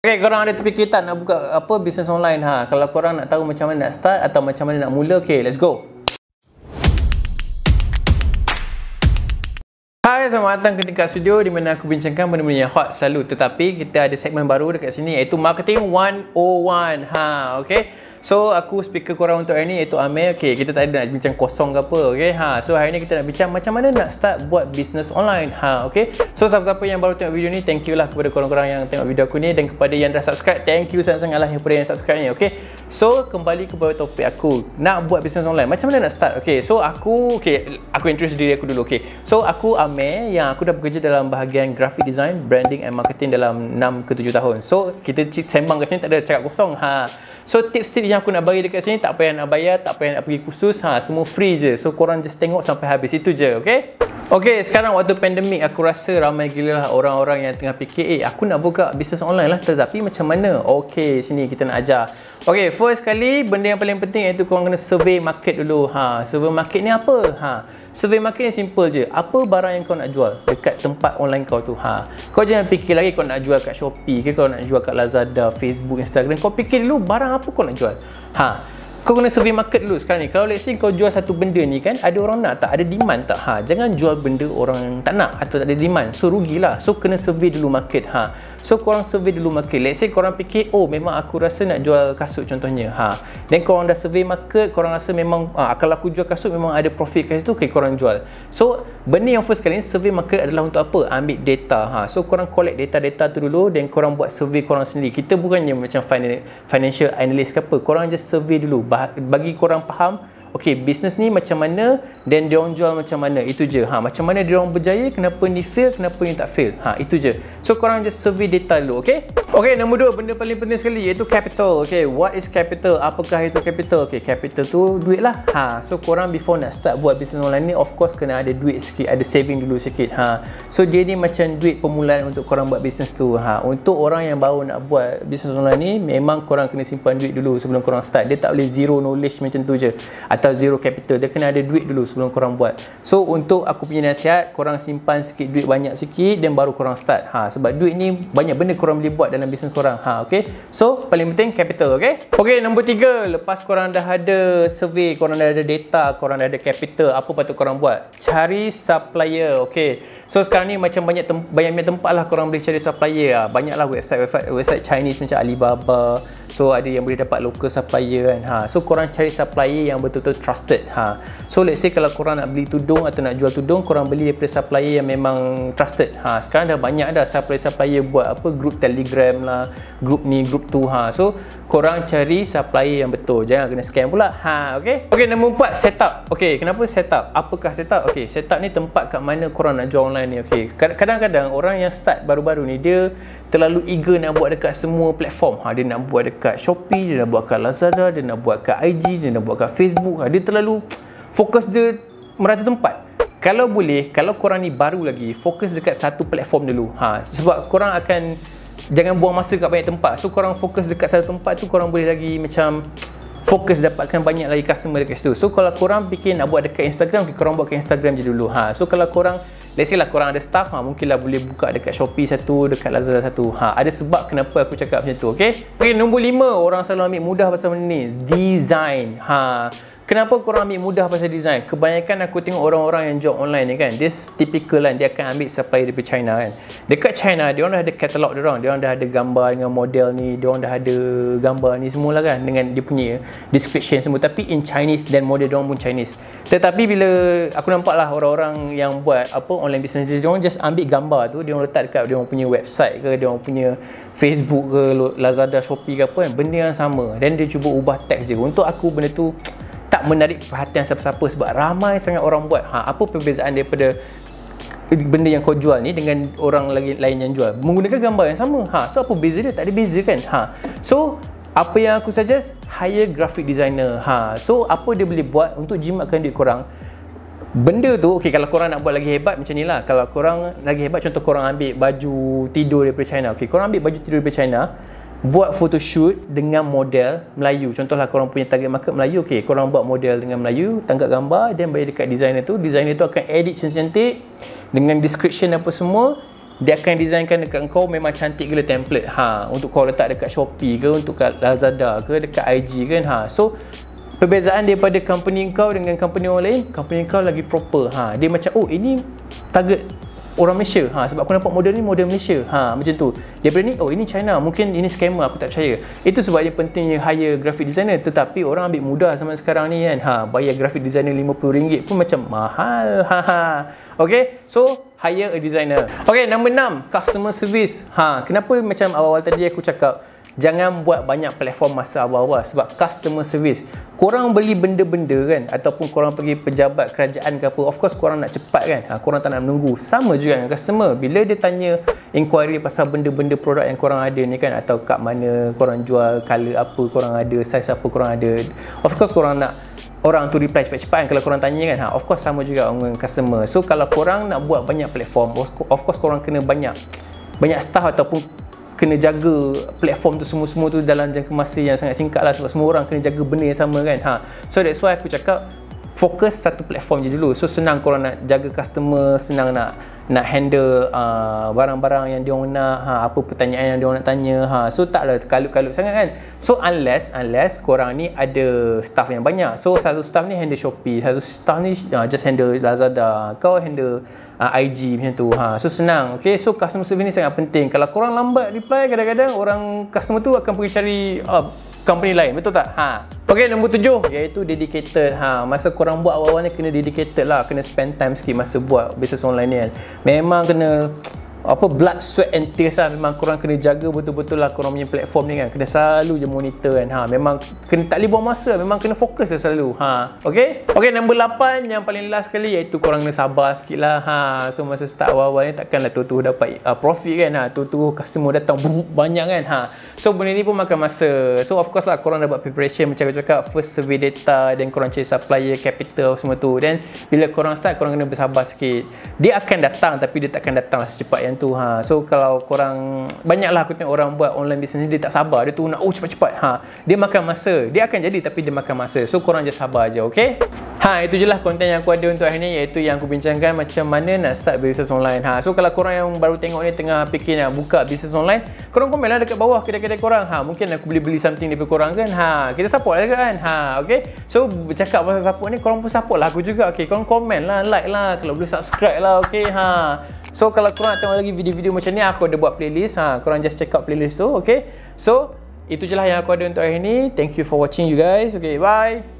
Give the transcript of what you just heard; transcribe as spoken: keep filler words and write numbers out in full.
Okay, korang ada terfikir tak nak buka apa bisnes online ha? Kalau korang nak tahu macam mana nak start atau macam mana nak mula, okay, let's go. Hai, selamat datang ke Tingkat Studio di mana aku bincangkan benda-benda yang hot selalu. Tetapi kita ada segmen baru dekat sini iaitu Marketing seratus satu. Ha, okay. So aku speaker korang untuk hari ni iaitu 𝗵𝗂𝗋. Okay, kita tak ada nak bincang kosong ke apa. Okay, ha. So hari ni kita nak bincang macam mana nak start buat bisnes online. Ha, okay. So siapa-siapa yang baru tengok video ni, thank you lah kepada korang-korang yang tengok video aku ni, dan kepada yang dah subscribe, thank you sangat-sangat lah kepada yang subscribe ni. Okay. So kembali kepada topik aku, nak buat bisnes online. Macam mana nak start? Okay. So aku, okay, aku introduce diri aku dulu. Okay. So aku 𝗵𝗂𝗋 yang aku dah bekerja dalam bahagian graphic design, branding and marketing dalam enam ke tujuh tahun. So kita sembang kat sini tak ada cakap kosong. Ha. So tips-tips yang aku nak bagi dekat sini tak payah nak bayar, tak payah nak pergi kursus, ha, semua free je. So korang just tengok sampai habis, itu je, okay? Okay, sekarang waktu pandemik aku rasa ramai gila lah orang-orang yang tengah fikir, eh aku nak buka bisnes online lah, tetapi macam mana? Okay, sini kita nak ajar. Okay, first kali benda yang paling penting iaitu korang kena survey market dulu. Ha, survey market ni apa? Ha, survey market ni simple je. Apa barang yang kau nak jual dekat tempat online kau tu? Ha, kau jangan fikir lagi kau nak jual kat Shopee ke, kau nak jual kat Lazada, Facebook, Instagram. Kau fikir dulu barang apa kau nak jual. Ha, kau kena survey market dulu sekarang ni. Kalau let's say kau jual satu benda ni kan, ada orang nak tak? Ada demand tak? Ha, jangan jual benda orang tak nak atau tak ada demand. So rugilah. So kena survey dulu market. Ha. So korang survey dulu market. Let's say korang fikir, oh memang aku rasa nak jual kasut contohnya. Ha. Then korang dah survey market, korang rasa memang ah, kalau aku jual kasut memang ada profit kat situ, okay, korang jual. So benda yang first kali ni survey market adalah untuk apa? Ambil data. Ha. So korang collect data-data tu dulu, then korang buat survey korang sendiri. Kita bukannya macam financial analyst ke apa. Korang just survey dulu bagi korang faham, okey, bisnes ni macam mana, dan diorang jual macam mana, itu je. Ha, macam mana diorang berjaya, kenapa ni fail, kenapa ni tak fail. Ha, itu je. So korang just survey data dulu, okey? Okey, nombor dua, benda paling penting sekali iaitu capital. Okey, what is capital? Apakah itu capital? Okey, capital tu duit lah. Ha, so korang before nak start buat bisnes online ni, of course kena ada duit sikit, ada saving dulu sikit. Ha, so dia ni macam duit permulaan untuk korang buat bisnes tu. Ha, untuk orang yang baru nak buat bisnes online ni, memang korang kena simpan duit dulu sebelum korang start. Dia tak boleh zero knowledge macam tu je, atau zero capital. Dia kena ada duit dulu sebelum korang buat. So untuk aku punya nasihat, korang simpan sikit duit banyak sikit, dan baru korang start. Ha, sebab duit ni banyak benda korang boleh buat dalam bisnes korang. Ha, okay. So paling penting capital, okay. Okay, nombor tiga, lepas korang dah ada survey, korang dah ada data, korang dah ada capital, apa patut korang buat? Cari supplier, okay. So sekarang ni macam banyak tem banyak tempat lah korang boleh cari supplier. Ha, banyaklah website, website website Chinese macam Alibaba. So ada yang boleh dapat local supplier kan. Ha, so korang cari supplier yang betul-betul trusted. Ha, so let's say kalau korang nak beli tudung atau nak jual tudung, korang beli daripada supplier yang memang trusted. Ha, sekarang dah banyak dah supplier-supplier buat apa, group Telegram lah, group ni, group tu. Ha, so korang cari supplier yang betul, jangan kena scam pula. Ha, okey. Okey, nombor empat, setup. Okey, kenapa setup? Apakah setup? Okey, setup ni tempat kat mana korang nak jual online ni. Okey, kadang-kadang orang yang start baru-baru ni, dia terlalu eager nak buat dekat semua platform. Ha, dia nak buat dekat Shopee, dia nak buat kat Lazada, dia nak buat kat I G, dia nak buat kat Facebook. Ha, dia terlalu fokus dia merata tempat. Kalau boleh, kalau korang ni baru lagi, fokus dekat satu platform dulu. Ha, sebab korang akan jangan buang masa kat banyak tempat. So korang fokus dekat satu tempat tu, korang boleh lagi macam fokus dapatkan banyak lagi customer dekat situ. So kalau korang fikir nak buat dekat Instagram, korang buat kat Instagram je dulu. Ha, so kalau korang, let's say lah korang ada staff, ha, mungkinlah boleh buka dekat Shopee satu, dekat Lazada satu. Ha, ada sebab kenapa aku cakap macam tu, okey? Okey, nombor lima, orang selalu ambil mudah pasal benda ni, design. Ha, kenapa korang ambil mudah pasal design? Kebanyakan aku tengok orang-orang yang jual online ni kan, dia typical kan, dia akan ambil supplier daripada China kan. Dekat China, dia orang dah ada katalog dia orang, dia orang dah ada gambar dengan model ni, dia orang dah ada gambar ni semualah kan, dengan dia punya description semua, tapi in Chinese, dan model dia orang pun Chinese. Tetapi bila aku nampak lah orang-orang yang buat apa online business, dia orang just ambil gambar tu, dia orang letak dekat dia orang punya website ke, dia orang punya Facebook ke, Lazada, Shopee ke apa kan, benda yang sama, dan dia cuba ubah teks je. Untuk aku benda tu tak menarik perhatian siapa-siapa, sebab ramai sangat orang buat. Ha, apa perbezaan daripada benda yang kau jual ni dengan orang lagi lain yang jual? Menggunakan gambar yang sama. Ha, so apa beza dia? Tak ada beza kan? Ha, so apa yang aku suggest, hire graphic designer. Ha, so apa dia boleh buat untuk jimatkan duit korang? Benda tu, okey, kalau korang nak buat lagi hebat macam ni lah. Kalau korang lagi hebat, contoh korang ambil baju tidur daripada China. Okey, korang ambil baju tidur daripada China, buat photoshoot dengan model Melayu. Contohlah korang punya target market Melayu, okey, korang buat model dengan Melayu, tangkap gambar, dan bayar dekat designer tu. Designer tu akan edit cantik-cantik dengan description apa semua, dia akan designkan dekat kau memang cantik gila template. Ha, untuk kau letak dekat Shopee ke, untuk kat Lazada ke, dekat I G kan. Ha, so perbezaan daripada company kau dengan company orang lain, company kau lagi proper. Ha, dia macam oh ini target orang Malaysia. Ha, sebab aku nampak model ni model Malaysia. Ha, macam tu. Daripada ni oh ini China, mungkin ini scammer, aku tak percaya. Itu sebabnya pentingnya hire graphic designer. Tetapi orang ambil mudah zaman sekarang ni kan. Ha, bayar graphic designer lima puluh ringgit pun macam mahal. Ha ha. Okay, so hire a designer. Okay, nombor enam, customer service. Ha, kenapa macam awal-awal tadi aku cakap jangan buat banyak platform masa awal-awal, sebab customer service. Korang beli benda-benda kan, ataupun korang pergi pejabat kerajaan ke apa, of course korang nak cepat kan. Ha, korang tak nak menunggu. Sama juga dengan customer. Bila dia tanya inquiry pasal benda-benda produk yang korang ada ni kan, atau kat mana korang jual, colour apa korang ada, size apa korang ada, of course korang nak orang tu reply cepat-cepat kan kalau korang tanya kan. Ha, of course sama juga dengan customer. So kalau korang nak buat banyak platform, of course korang kena banyak banyak staff ataupun kena jaga platform tu semua-semua tu dalam jangka masa yang sangat singkat lah, sebab semua orang kena jaga benda yang sama kan. Ha, so that's why aku cakap fokus satu platform je dulu. So senang korang nak jaga customer, senang nak nak handle uh, barang-barang yang diorang nak, ha, apa pertanyaan yang diorang nak tanya. Ha, so taklah kalut-kalut sangat kan. So unless unless korang ni ada staff yang banyak. So satu staff ni handle Shopee, satu staff ni uh, just handle Lazada, kau handle uh, I G macam tu. Ha, so senang. Okay, so customer service ni sangat penting. Kalau korang lambat reply, kadang-kadang orang customer tu akan pergi cari uh, company lain, betul tak? Ha. Okey, nombor tujuh iaitu dedicated. Ha, masa korang buat awal-awal ni kena dedicated lah, kena spend time sikit masa buat business online ni kan. Memang kena apa blood, sweat and tears lah. Memang korang kena jaga betul-betul lah korang punya platform ni kan. Kena selalu je monitor kan. Ha, memang kena tak boleh buang masa, memang kena fokus lah selalu. Ha, okey. Okey, nombor lapan yang paling last sekali iaitu korang kena sabar sikit lah. Ha, so masa start awal-awal ni takkanlah tu-tu dapat uh, profit kan. Ha, tu-tu customer datang banyak kan. Ha, so benda ni pun makan masa. So of course lah korang dah buat preparation macam aku cakap, first survey data, dan korang cari supplier, capital semua tu. Dan bila korang start, korang kena bersabar sikit. Dia akan datang tapi dia takkan datang secepat yang tu. Ha, so kalau korang banyaklah aku tengok orang buat online business ni, dia tak sabar, dia tu nak oh cepat-cepat. Ha, dia makan masa. Dia akan jadi tapi dia makan masa. So korang just sabar aja, okey? Ha, itu je lah konten yang aku ada untuk hari ni, iaitu yang aku bincangkan macam mana nak start business online. Ha, so kalau korang yang baru tengok ni tengah fikir nak buka business online, korang komen lah dekat bawah kedai-kedai korang. Ha, mungkin aku boleh beli something daripada korang kan. Ha, kita support lah kan. Ha, okey. So bercakap pasal support ni, korang pun support lah aku juga. Okey, korang komen lah, like lah, kalau boleh subscribe lah, okey. Ha. So kalau korang nak tengok lagi video-video macam ni, aku ada buat playlist. Ha, korang just check out playlist tu, okey. So itu je lah yang aku ada untuk hari ni. Thank you for watching you guys. Okay, bye.